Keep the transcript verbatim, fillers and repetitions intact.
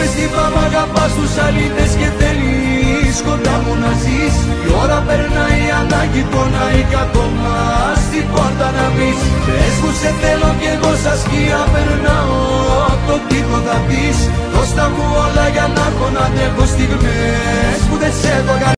πες τι μ' αγαπάς τους αλήτες και θέλεις κοντά μου να ζεις. Η ώρα περνάει, ανάγκη πονάει κι ακόμα στην πόρτα να μπεις. Πες μου σε θέλω κι εγώ σαν σκία περνάω, το τείχο θα πεις. Δώσ' τα μου όλα για να έχω να αντέχω στιγμές που δεν σε έχω.